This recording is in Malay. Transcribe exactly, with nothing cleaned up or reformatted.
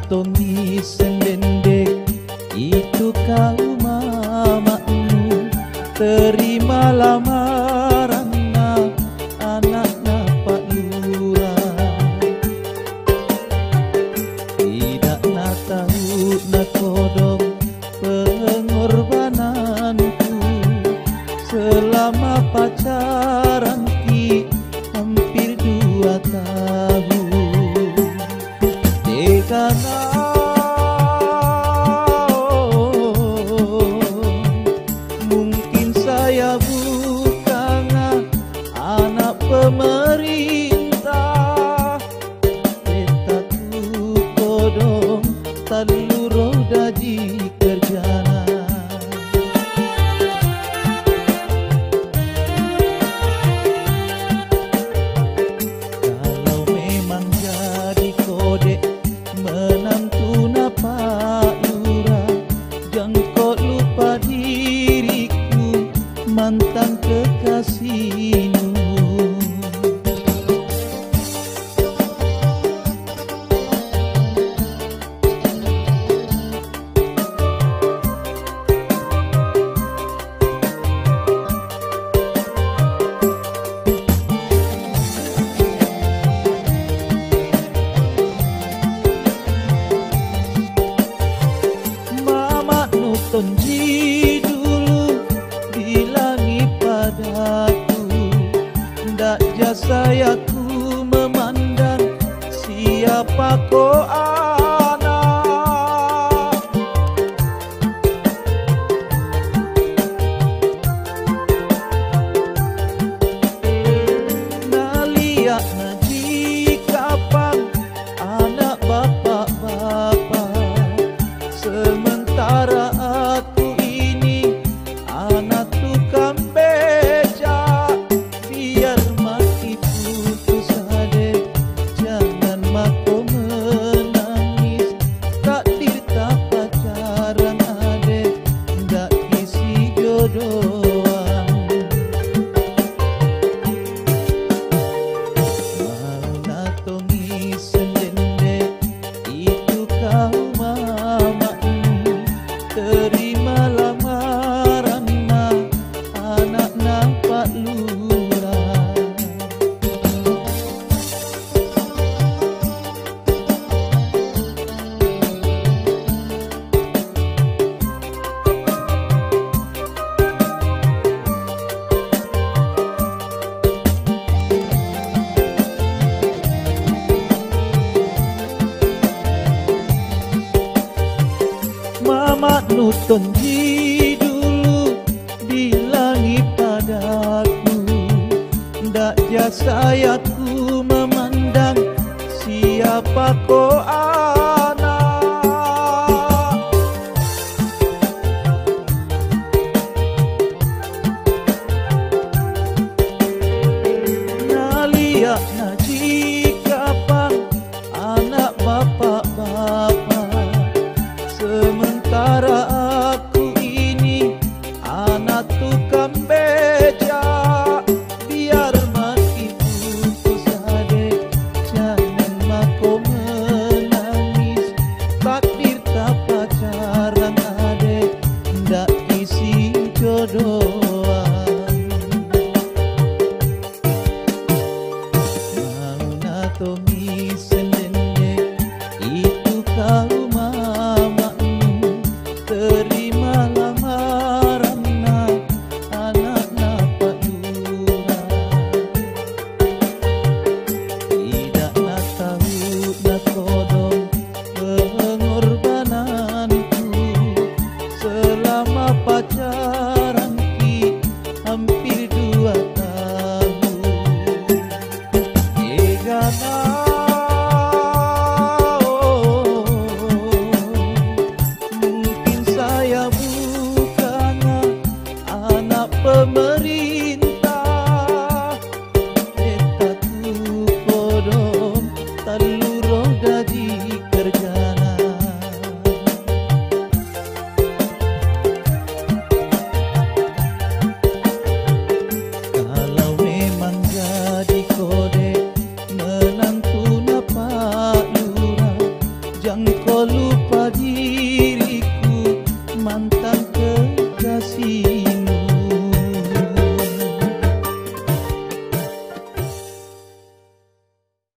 tongi selendek itu kau mamamu, terima lamaran anak Pak Lurah. Tidak nak tahu nak kodok pengorbananku selama pacaran ki hampir dua tahun. Dekana mungkin saya bukan anak pemerintah, tetaku kodong talu roda di kerjana. Kalau memang jadi kode menantu Pak Lurah, jangan lupa diriku mantan kekasihmu. Tonji dulu bilangi padaku, ndak jasa aku memandang siapa kau anak. Naliak naji kapan anak bapak-bapak, sementara aku ini anak tukang beca. Biar mati putus ade, jangan mako menangis. Takdir tak pacaran ade, ndak isi jodohan. Mana tongi selendek itu kau mamamu, terima lamaran anak Pak Lurah. Mama nutonji dulu bilangi padaku, ndak jasa aku memandang siapa kau anak. Naliak naji kapan anak bapak-bapak, sementara aku ini anak tukang beca. Biar mati putus ade, jangan mako menangis. Takdir tak pacaran ade, ndak isi jodohan. Mau natongi selendek itu kau